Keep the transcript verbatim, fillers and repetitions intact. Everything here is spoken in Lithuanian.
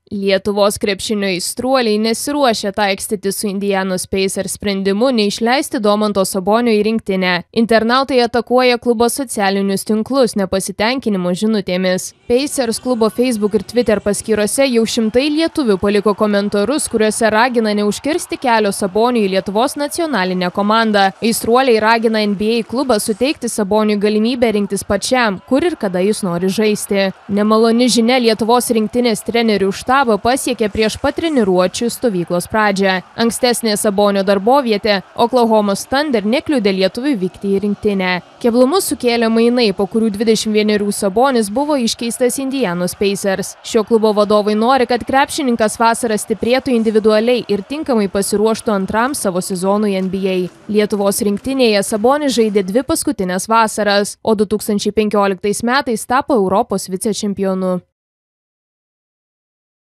Lietuvos krepšinio aistruoliai nesiruošia taikstyti su Indianos Pacers sprendimu neišleisti Domanto Sabonio į rinktinę. Internautai atakuoja klubo socialinius tinklus nepasitenkinimo žinutėmis. Pacers klubo Facebook ir Twitter paskyrose jau šimtai lietuvių paliko komentarus, kuriuose ragina neužkirsti kelio Saboniui į Lietuvos nacionalinę komandą. Aistruoliai ragina N B A klubą suteikti Saboniui galimybę rinktis pačiam, kur ir kada jis nori žaisti. Nemaloni žinia Lietuvos rinktinės trenerių štabą pasiekė prieš pat treniruočių stovyklos pradžią. Ankstesnė Sabonio darbovietė Oklahomos Thunder nekliudė lietuviui vykti į rinktinę. Keblumus sukėlė mainai, po kurių dvidešimt vienerių Sabonis buvo iškeistas Indianos Pacers. Šio klubo vadovai nori, kad krepšininkas vasarą stiprėtų individualiai ir tinkamai pasiruoštų antram savo sezonui N B A. Lietuvos rinktinėje Sabonis žaidė dvi paskutinės vasaras, o du tūkstančiai penkioliktais metais tapo Europos vicečempionu.